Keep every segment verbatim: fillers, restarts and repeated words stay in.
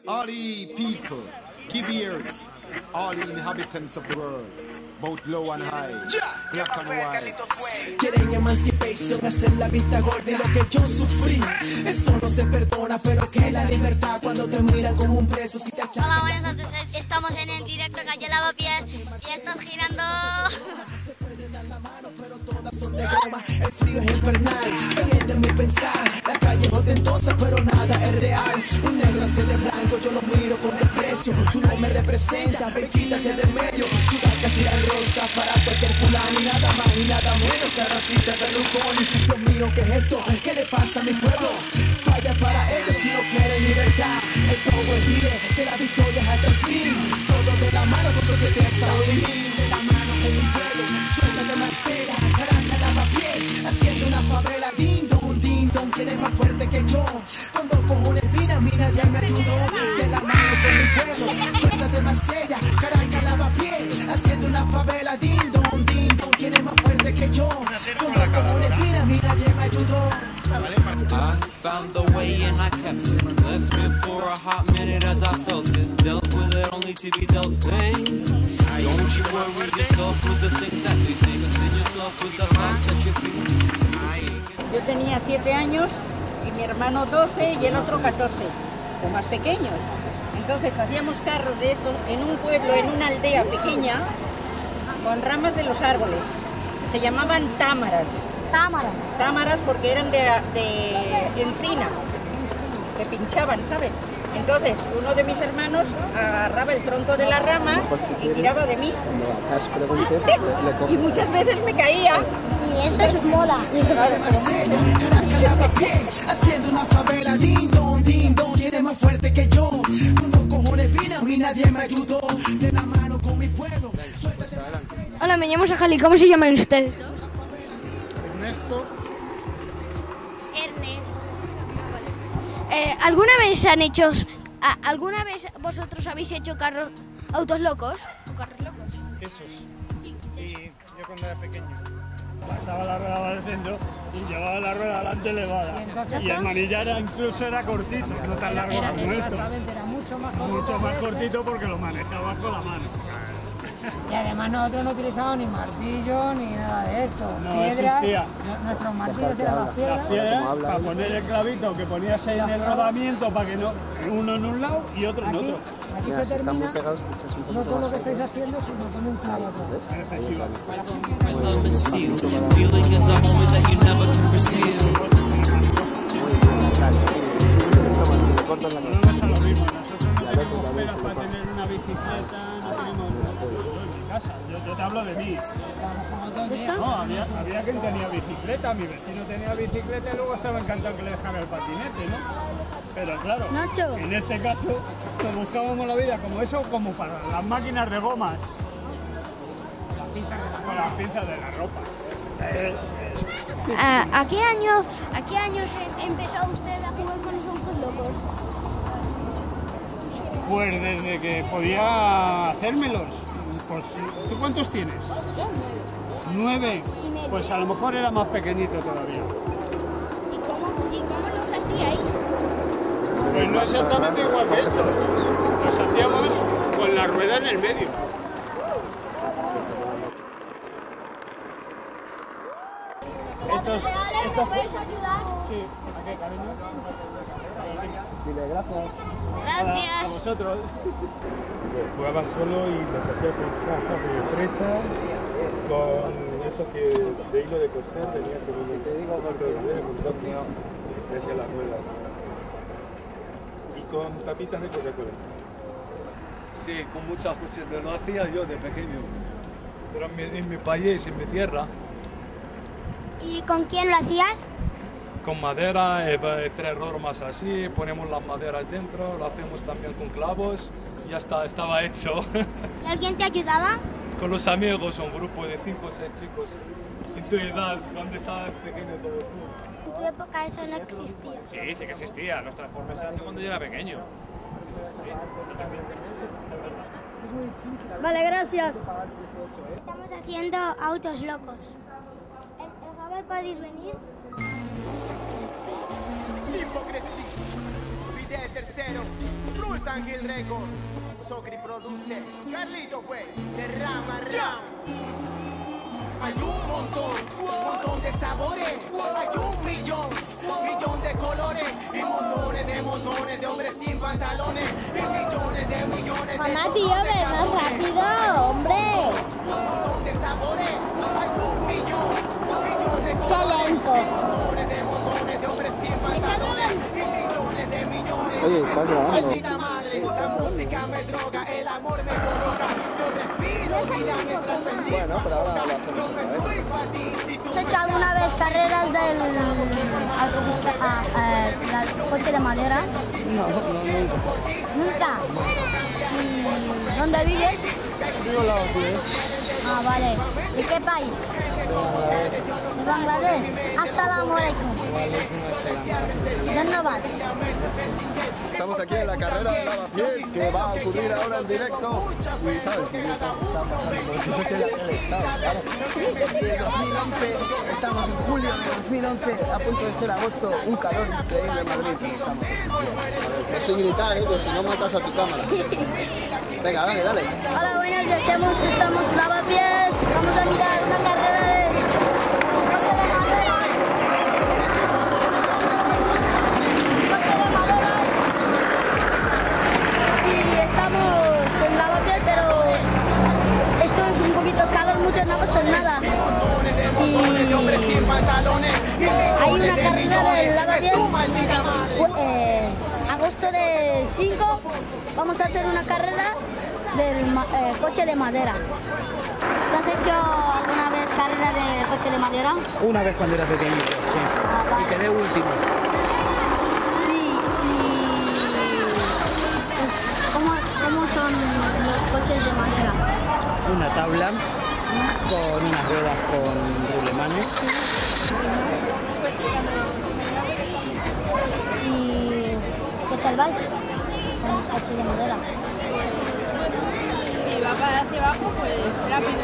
Quieren emancipación, hacer la vista gorda y lo que yo sufrí. Eso no se perdona, pero que la libertad cuando te miran como un preso. Si te echan. Hola, buenas noches, estamos en el directo Calle Lavapiés y estás girando. El frío es infernal, caliente en mi pensar. La calle es ostentosa, pero nada es real. Un negro hace de blanco, yo lo miro con desprecio. Tú no me representas, ve, quítate de medio. Su vaca tira rosa para cualquier fulano. Y nada más y nada menos que racista Berlusconi. Dios mío, ¿qué es esto? ¿Qué le pasa a mi pueblo? Falla para ellos si no quieren libertad. Esto es dile que la victoria es hasta el fin. Todo de la mano con Sociedad Saudí. De la mano con mi pueblo, suéltate Marcela. Arranca Lavapiés, haciendo una favela. Din don, din don, ¿quién es más fuerte que yo? Con dos cojones vine, a mí nadie me ayudó. De la mano con mi pueblo, suéltate Marcella. Arranca Lavapiés, haciendo una favela. Din don, din don, ¿quién es más fuerte que yo? Con dos cojones vine, a mí nadie me ayudó. I found the way and I kept it. Left it for a hot minute as I felt it. Dealt with it only to be dealt with. Don't you worry yourself with the things that they say. Concern yourself with the facts that you feel. Yo tenía siete años y mi hermano doce y el otro catorce, o más pequeños. Entonces hacíamos carros de estos en un pueblo, en una aldea pequeña, con ramas de los árboles. Se llamaban támaras. Támara. Támaras porque eran de, de encina, se pinchaban, ¿sabes? Entonces uno de mis hermanos agarraba el tronco de la rama y tiraba de mí. Y muchas veces me caía. Y eso es moda. Haciendo una favela, din don, din don, tiene más fuerte que yo. Con dos cojones vine, a mí nadie me ayudó. De la mano con mi pueblo. Hola, me llamo Sajali, ¿cómo se llaman ustedes? Ernesto. Ernest. Eh, ¿Alguna vez han hecho, a, alguna vez vosotros habéis hecho carros, autos locos? ¿O carros locos? Esos. Sí, yo cuando era pequeño. Pasaba la rueda para el centro y llevaba la rueda delante elevada. Y, y el manillar era, incluso era cortito, no tan largo como esto. Exactamente, era mucho más cortito. Mucho más cortito porque lo manejaba con la mano. Y además nosotros no utilizábamos ni martillo ni nada de esto. No Piedras, existía. Nuestros martillos eran las piedras. Las piedras para poner el clavito que ponías ahí en el rodamiento para que no, uno en un lado y otro en Aquí, otro. aquí se termina, no con lo que estáis haciendo, sino con un clavo atrás. Para tener una bicicleta, no tenemos en mi casa. Yo, yo te hablo de mí. No, había, había quien tenía bicicleta, mi vecino tenía bicicleta y luego estaba encantado que le dejara el patinete, ¿no? Pero claro, Nacho. en este caso, nos buscábamos la vida como eso, como para las máquinas de gomas. Con las pinzas de la ropa. Eh, eh. ¿A, a qué año, a qué años em- empezó usted a jugar con los autos locos? Pues desde que podía hacérmelos. Pues, ¿tú cuántos tienes? Nueve. Pues a lo mejor era más pequeñito todavía. ¿Y cómo, y cómo los hacíais? Pues no exactamente igual que esto. Los hacíamos con la rueda en el medio. Estos, estos... Sí, ¿a qué, cariño? Dile gracias. Gracias. A vosotros. Jugaba solo y las hacía con cajas de fresas, con eso que de hilo de coser, venía con un cosito de madera, con zombies, y hacía las ruedas. Y con tapitas de Coca-Cola. Sí, con muchas cosas, lo hacía yo de pequeño, pero en mi, en mi país, en mi tierra. ¿Y con quién lo hacías? Con madera, eh, tres normas así, ponemos las maderas dentro, lo hacemos también con clavos, y ya está, estaba hecho. ¿Y alguien te ayudaba? Con los amigos, un grupo de cinco o seis chicos, en tu edad, cuando estabas pequeño como tú. En tu época eso no existía. Sí, sí que existía, los transformes eran de cuando yo era pequeño. Sí. Vale, gracias. Estamos haciendo autos locos. Eh, Por favor, ¿podéis venir? Hipocresía, Fidel tercero, Rustan Hill Record, Socri produce, Carlito, güey, de round a round. Hay un montón, un montón de sabores, hay un millón, millón de colores y montones de montones de hombres sin pantalones y millones de millones de Mamá, tío, ve más rápido, hombre. Un montón de sabores, hay un millón, millón de colores Qué lento. y montones de montones de hombres sin pantalones y millones de millones. Oye, está grabando. Esta madre, esta música me droga, el amor me coloca, yo respiro vida mientras bendigo. Bueno, pero ahora lo hacemos otra vez. ¿Has hecho alguna vez carreras del autobús, ah, eh, del coche de madera? No, no, nunca. ¿Nunca? ¿Y dónde vives? Digo la pies. Ah, vale. ¿De qué país? ¿De Bangladesh? Assalamu alaikum. ¿Dónde vas? Estamos aquí en la carrera de lavapiés que va a ocurrir ahora en directo. Y sabes, y está pasando como si fuese la tele, ¿sabes? Claro. De dos mil once, estamos en julio de dos mil once, a punto de ser agosto, un calor increíble en Madrid. Estamos. No sé gritar, ¿eh? Que si no matas a tu cámara. Venga, dale, dale. Hola, buenos días. Estamos, estamos lavapiés. Vamos a mirar una carrera de coche de madera. Coche de madera. Y estamos en lavapiés, pero esto es un poquito calor, mucho, no pasa nada. Y hay una carrera de lavapiés. Eh, agosto de cinco vamos a hacer una carrera del eh, coche de madera. ¿Tú has hecho alguna vez carrera de coche de madera? Una vez cuando era pequeño, sí. Ah, vale. Y quedé último. Sí, y ¿cómo, cómo son los coches de madera? Una tabla con unas ruedas con rulemanes. ¿Y qué tal vais con el coche de madera? Si va para hacia abajo, pues rápido,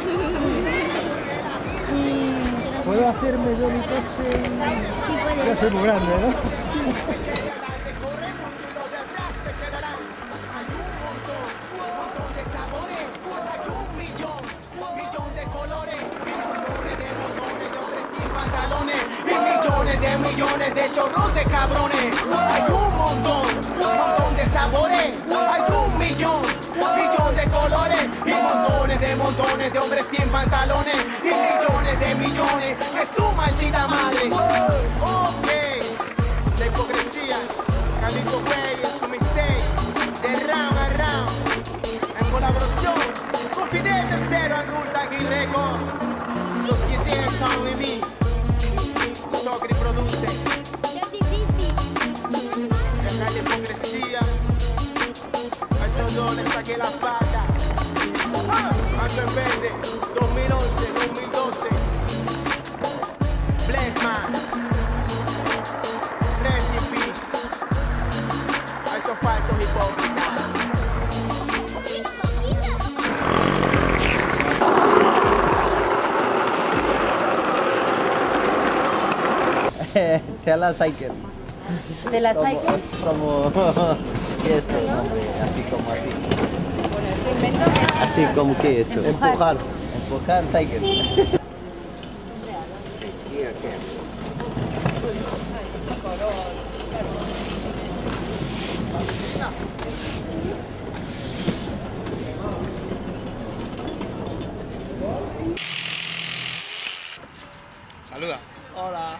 ¿no? Y... ¿Puedo hacerme yo mi coche? Sí, puedes. Ya soy muy grande, ¿no? De millones de chorros de cabrones, hay un montón, un montón de sabores, hay un millón, millón de colores y montones de montones de hombres sin pantalones y millones de millones, es su maldita madre. Ok, la hipocresía, Carlito Güey en su mistake, de round a round, en colaboración con Fidel Tercero en Rustan Hill Record, Société Sound y mí. Socri produce. Es difícil. Deja la hipocresía. A todos les saqué la pata. Ando en verde, dos mil once, dos mil doce. Bless man. Rest in peace. A estos falsos hipócritas. De la Cycle. ¿De la Como- Cycle? Como... ¿Qué es esto? Hombre, así como así. Bueno, es que invento. Así como que esto. Empujar. Empujar. Empujar Cycle. Saluda. Hola.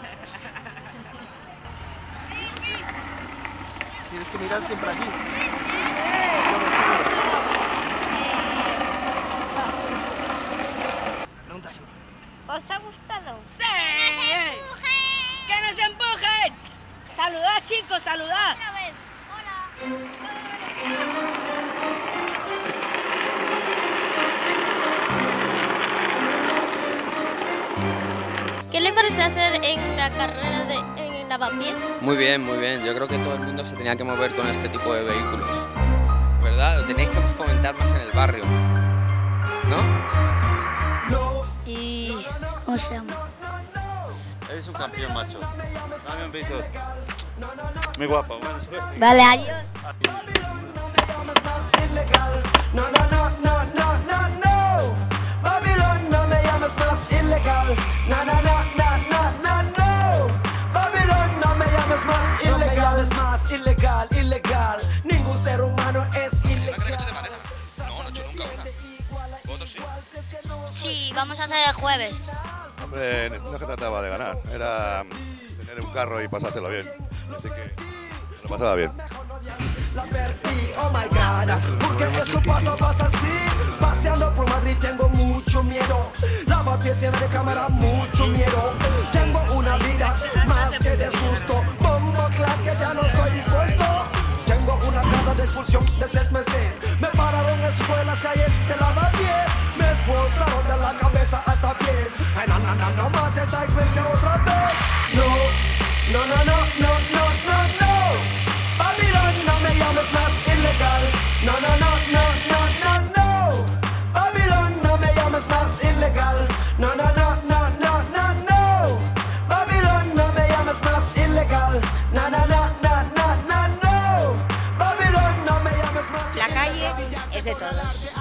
Tienes que mirar siempre aquí. ¿Os ha gustado? ¡Sí! ¡Que nos empujen! ¡Saludad, chicos, saludad! Otra vez. Hola. ¿Qué le parece hacer en la carrera de en lavapiés? Muy bien, muy bien. Yo creo que todo el mundo se tenía que mover con este tipo de vehículos. ¿Verdad? Lo tenéis que fomentar más en el barrio. ¿No? ¿Y cómo se llama? Eres un campeón, macho. Dame un beso. Muy guapo. Bueno, vale, adiós. No, no, no, no, no, no, no. Babilón, no me llames más ilegal. No, no, no, no, no, no, no. Babilón, no me llames más ilegal. No me llames más ilegal, ilegal. Ningún ser humano es ilegal. No, no he hecho nunca una. ¿Vosotros sí? Sí, vamos a hacer el jueves. Hombre, no es que trataba de ganar, era tener un carro y pasárselo bien. Así que me lo pasaba bien. La perdí, oh my god, porque eso pasa, pasa así. Paseando por Madrid tengo mucho miedo. Lavapiés llena de cámara, mucho miedo. Tengo una vida más que de susto. Bombo claro que ya no estoy dispuesto. Tengo una carta de expulsión de seis meses. Me pararon en escuelas, calles de Lavapiés. Me expulsaron de la cabeza hasta pies. Ay, no, no, no, no más esta experiencia otra vez. No, no, no, no, no, no, no, no. Babilón, no me llames más ilegal. No, no, no, no, no, no, no. Babilón, no me llames más ilegal. No, no, no, no, no, no, no. Babilón, no me llames más ilegal. No, no, no, no, no, no, no. Babilón, no me llames más. La calle es de todos.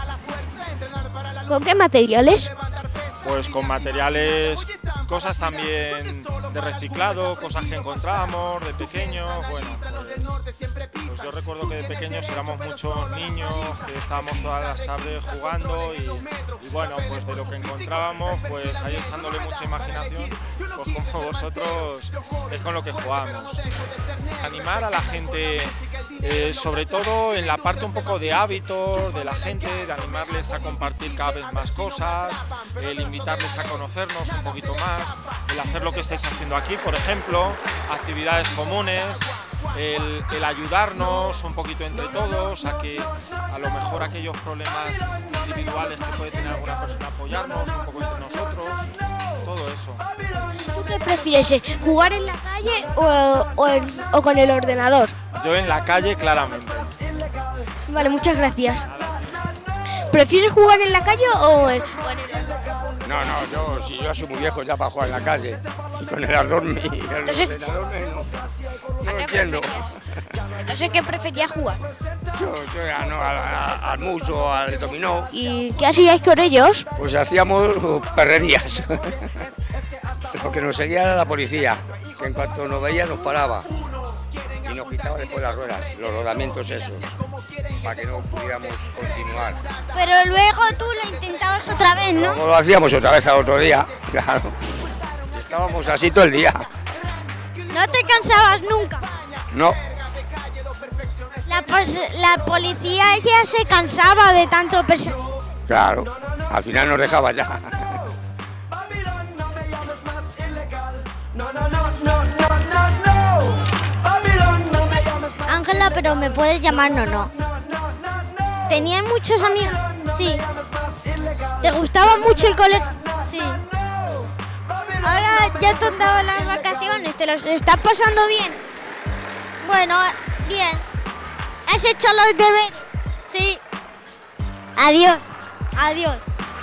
¿Con qué materiales? Pues con materiales, cosas también de reciclado, cosas que encontrábamos de pequeños. Bueno, pues, pues yo recuerdo que de pequeños éramos muchos niños que estábamos todas las tardes jugando y, y bueno, pues de lo que encontrábamos, pues ahí echándole mucha imaginación, pues como vosotros es con lo que jugamos. Animar a la gente, eh, sobre todo en la parte un poco de hábitos de la gente, de animarles a compartir cada vez más cosas, el invitarles a conocernos un poquito más, el hacer lo que estáis haciendo aquí, por ejemplo, actividades comunes, el, el ayudarnos un poquito entre todos, a que a lo mejor aquellos problemas individuales que puede tener alguna persona, apoyarnos un poco entre nosotros, todo eso. ¿Tú qué prefieres, jugar en la calle o, o, en- o con el ordenador? Yo en la calle, claramente. Vale, muchas gracias. ¿Prefieres jugar en la calle o en, o en el ordenador? No, no, yo, si yo soy muy viejo ya para jugar en la calle. Y con el ardor y el Entonces- ordenador no, no lo entiendo. Entonces, ¿qué preferías jugar? Yo, yo ya no, al, a- al mucho, al dominó, ¿Y qué hacíais con ellos? pues hacíamos perrerías. Lo que nos seguía era la policía, que en cuanto nos veía nos paraba. Y nos quitaba después las ruedas, los rodamientos esos, para que no pudiéramos continuar. Pero luego tú lo intentabas otra vez, ¿no? Luego lo hacíamos otra vez al otro día, claro. Y estábamos así todo el día. No te cansabas nunca. No, La, pos- la policía ya se cansaba de tanto perseguir. claro, al final nos dejaba ya. No, no, no, no, no, no, no. Babilón, no me llames más. Ángela, pero me puedes llamar no, no. ¿Tenías muchos amigos? Sí, ¿Te gustaba mucho el colegio? sí. Ahora ya te han dado las vacaciones, ¿te los estás pasando bien? Bueno, bien. ¿Has hecho los deberes? Sí. Adiós. Adiós.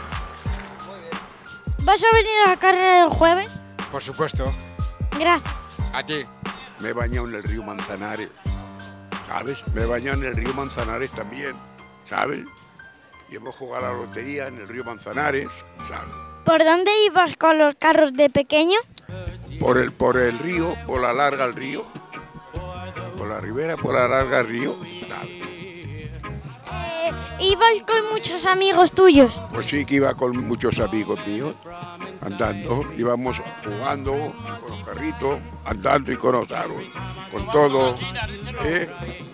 ¿Vas a venir a la carrera el jueves? Por supuesto. Gracias. A ti. Me he bañado en el río Manzanares, ¿sabes? Me he bañado en el río Manzanares también, ¿sabes? Y hemos jugado a la lotería en el río Manzanares, ¿sabes? ¿Por dónde ibas con los carros de pequeño? Por el, por el río, por la larga el río, por la ribera, por la larga el río, ¿sabes? Eh, ¿Ibas con muchos amigos tuyos? Pues sí que iba con muchos amigos míos, andando, íbamos jugando con los carritos, andando y con los aros, con todo, ¿eh?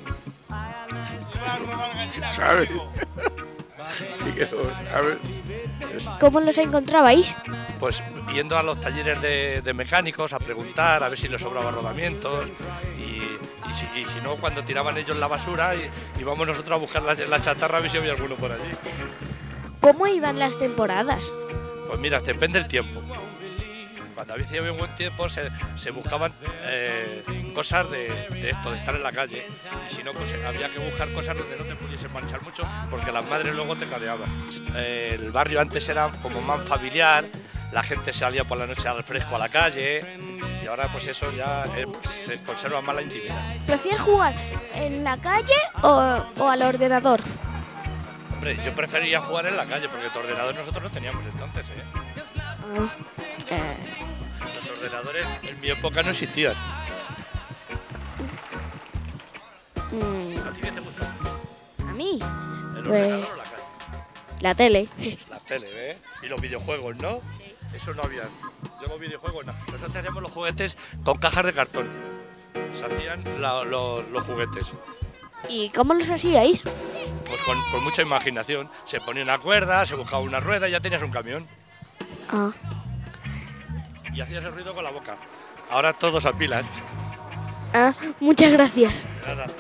¿Sabes? Y que todo, ¿sabes? ¿Cómo los encontrabais? Pues yendo a los talleres de, de mecánicos a preguntar a ver si les sobraban rodamientos y, y, si, y si no, cuando tiraban ellos la basura y íbamos nosotros a buscar la, la chatarra a ver si había alguno por allí. ¿Cómo iban las temporadas? Pues mira, depende del tiempo. Cuando había había buen tiempo se, se buscaban eh, cosas de, de esto, de estar en la calle. Y si no, pues había que buscar cosas donde no te pudiesen manchar mucho porque las madres luego te careaban. Eh, el barrio antes era como más familiar, la gente salía por la noche al fresco a la calle y ahora pues eso ya eh, pues, se conserva más la intimidad. ¿Prefieres jugar en la calle o, o al ordenador? Hombre, yo prefería jugar en la calle porque tu ordenador nosotros no teníamos entonces, ¿eh? Ah, eh. Los ordenadores en mi época no existían. Mm. ¿A ti qué te gusta? ¿A mí? ¿El Pues, ordenador o la calle? la tele. La tele, ¿eh? Y los videojuegos, ¿no? Sí. Eso no había. Yo los videojuegos no. Nosotros hacíamos los juguetes con cajas de cartón. Se hacían la, lo, los juguetes. ¿Y cómo los hacíais? Pues con, con mucha imaginación. Se ponía una cuerda, se buscaba una rueda y ya tenías un camión. Ah. Y hacías el ruido con la boca. Ahora todos apilan. Ah, muchas gracias. De nada.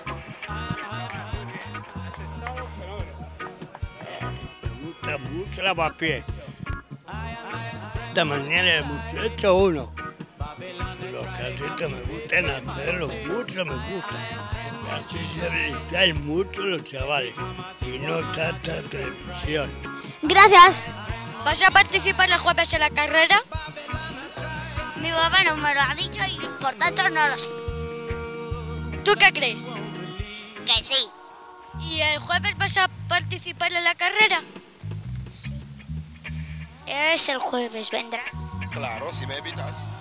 Me gusta mucho lavapiés. Esta mañana hemos hecho uno. Los casitos me gustan hacerlos, mucho me gustan. Así se realizan mucho los chavales y no tanta televisión. Gracias. ¿Vas a participar el jueves en la carrera? Mi papá no me lo ha dicho y por tanto no lo sé. ¿Tú qué crees? Que sí. ¿Y el jueves vas a participar en la carrera? Sí. Es el jueves, ¿vendrá? Claro, si me invitas.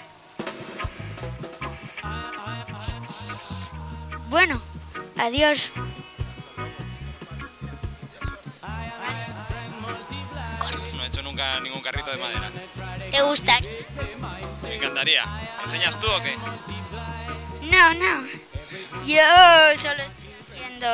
Bueno, adiós. No he hecho nunca ningún carrito de madera. ¿Te gustaría? Me encantaría. ¿Me enseñas tú o qué? No, no. Yo solo estoy viendo.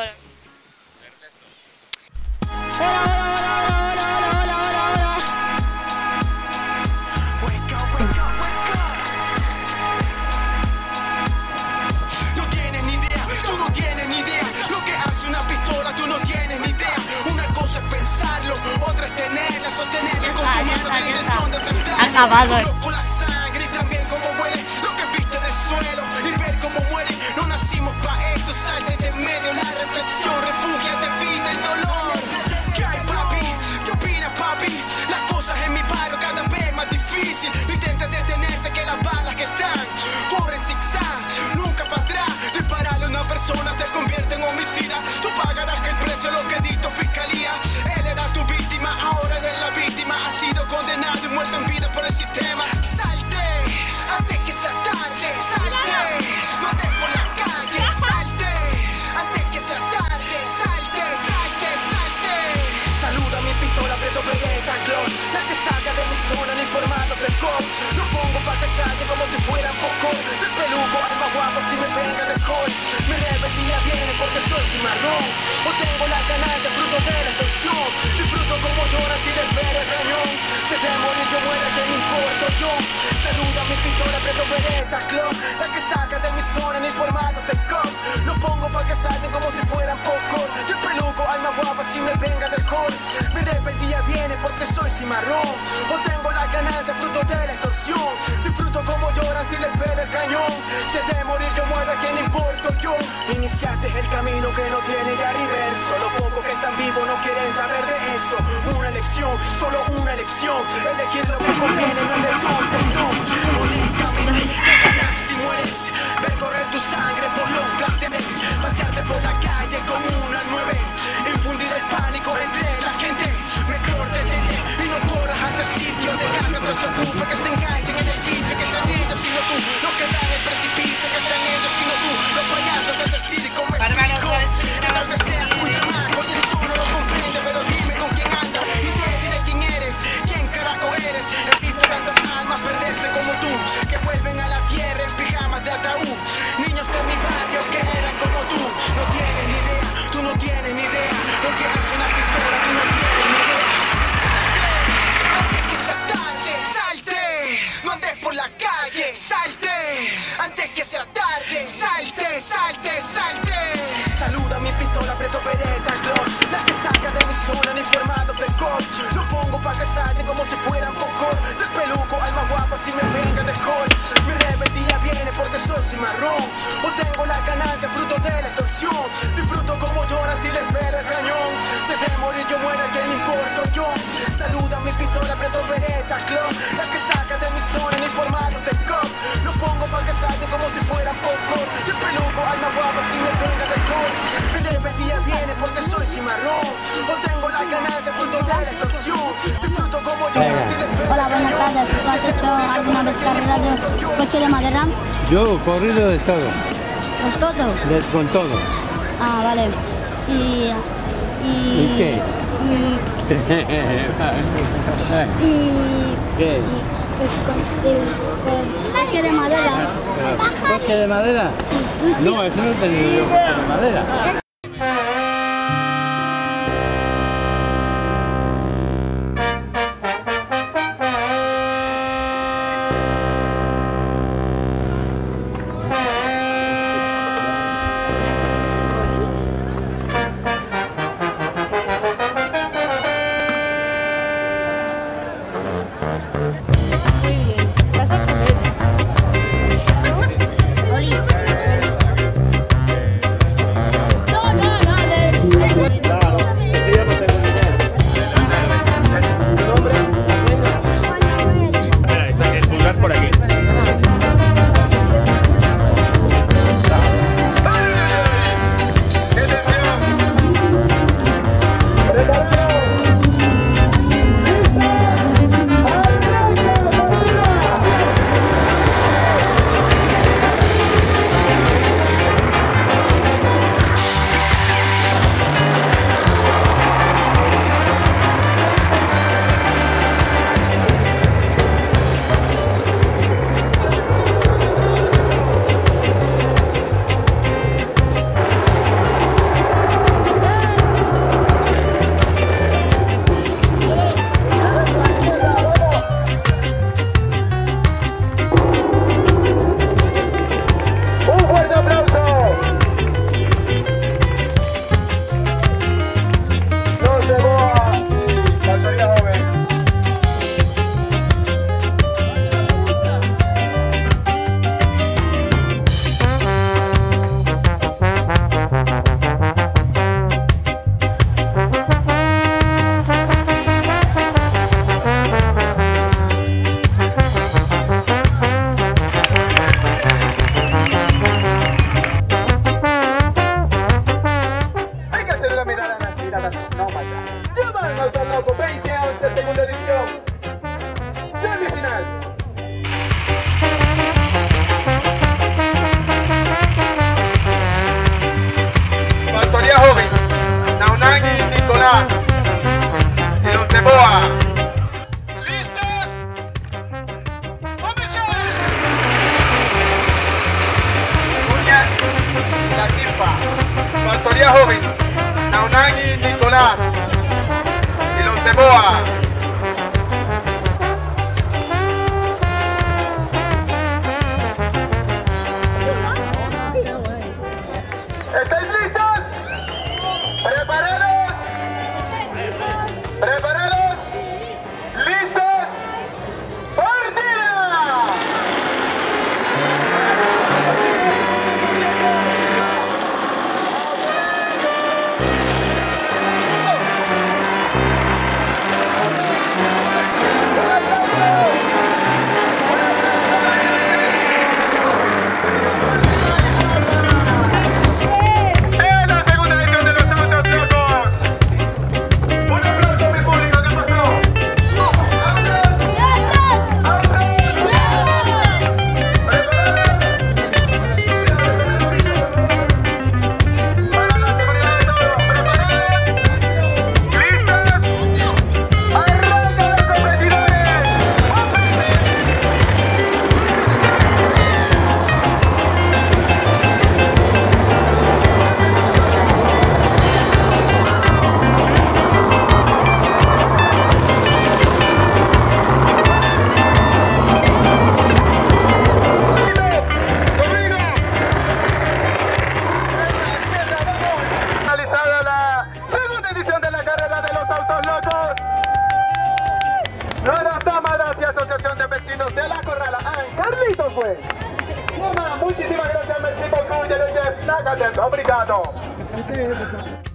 No tienes ni idea, tú no tienes ni idea lo que hace una pistola, tú no tienes ni idea. Una cosa es pensarlo, otra es tenerla, sostenerla con tu mano con la intención de aceptarla. Acabado. Con la sangre y también cómo huele lo que viste del suelo y ver cómo muere. No nacimos pa' esto, sal de medio la reflexión, refúgiate, evita el dolor. ¿Qué hay, papi? ¿Qué opinas, papi? Las cosas en mi barrio cada vez más difícil. No intentes detenerte que las balas que están corren zigzag, nunca para atrás. Dispararle a una persona te convierte en homicida. Tú pagarás el precio lo que dictó fiscalía. Él era tu víctima, ahora eres la víctima. Ha sido condenado y muerto en vida por el sistema. Salte antes que sea tarde, salte. No andes por la calle, salte antes que sea tarde, salte, salte, salte. Saluda mi pistola, preto Vegeta Clon, la que saca de mi zona en el formato precop. Lo pongo pa' que salte como si fuera poco. Del peluco al más guapo si me venga de col. Mi rebeldía viene porque soy cimarrón. O tengo la ganancia fruto de la extorsión. Disfruto como lloras y desvelo el cañón. Se te morir yo muera, que me importo yo. Saluda mi pistola, preto Vegeta Clon, la que saca de mi zona en el formato precop. Lo pongo pa' que salten como si fueran poco. Del peluco al más guapo si me venga del col. Mi rebeldía viene porque soy cimarrón. O tengo la ganancia fruto de la extorsión. Disfruto como lloras y le pelo el cañón. Si de morir yo muero, ¿a quién importo yo? Iniciaste el camino que no tiene ya reverso. Los pocos que están vivos no quieren saber de eso. Una elección, solo una elección. Elegir lo que conviene, no es de tontos, no. Honestamente, te ganas si mueres. Ver correr tu sangre por los placeres. Pasearte por la calle como una nueve. Infundir el pánico entre la gente. Mejor detener y no corras hacia el sitio. Dejar que otros se ocupen, que se enganchen en el vicio. Que sean ellos sino tú los que dan el precipicio. Que sean ellos sino tú los payasos de ese circo. Me explico. Que tal vez seas un chamaco y eso no lo comprende. Pero dime con quién andas y te diré quién eres. ¿Quién carajo eres? He visto tantas almas perderse como tú, que vuelven a la tierra en pijamas de ataúd. Niños de mi barrio que eran como tú. No tienes ni idea, tú no tienes ni idea lo que hace una pistola, tú no tienes ni idea. Salte antes que sea tarde, salte. No andes por la calle, salte antes que sea tarde, salte, salte, salte. Saluda mi pistola, preto Vegeta Clon, la que saca de mi zona en el formato precop. Lo pongo pa' que salten como si fueran poco. Del peluco al más guapa si me venga de col. Mi rebeldía viene porque soy cimarrón. O tengo la ganancia fruto de la extorsión. Disfruto como lloras y le pelo el cañón. Se de morir yo muero, ¿a quién le importo yo? saluda mi pistola, prendo vereta, club. La que saca de mi zona en informado de cop. Lo pongo pa' que salte como si fuera poco. Yo peluco, alma guapa, si me venga de cor. Mi rebeldía viene porque soy cimarrón. O tengo la ganancia, fruto de la extorsión. Disfruto como yo. Hola, buenas tardes. ¿Tú has hecho alguna vez carrera de coche de madera? Yo, corrido de todo. ¿Con todo? De- con todo. Ah, vale. Y... ¿Y, ¿Y qué? Y... y ¿Qué? pues, con, el, con coche de madera. ¿Pero ¿Coche de madera? Sí, sí. No, eso no he tenido yo coche de madera. Factoría Joven, Naunagi Nicolás y los de Boa. ¿Estáis listos? ¿Preparados? ¿Preparados? ¿Listos? ¡Partida! Carlitos fue. Muchísimas gracias, merci beaucoup, Jeff Nagates. Obrigado.